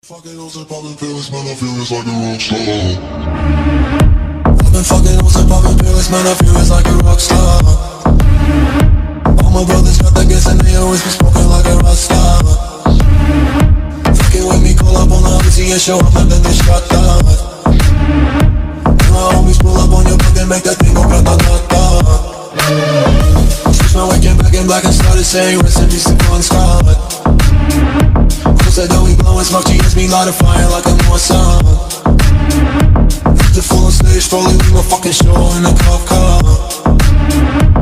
Fucking hoes and popping pills, man, I feel it's like a rock star. I've been fucking hoes and popping pills, man, I feel it's like a rock star. All my brothers got that gas and they always be smoking like a rock star. Fucking with me, call up on the Uzi and show up and then they shot down. And my homies pull up on your block and make that thing go grata-ta-ta. Switch my way, came back in black and started saying rest in peace to Bon Scott. Said that we blowin' smoke, she hits me light a fire like a North Sun. The full on stage, probably leave my fucking show in a cop car.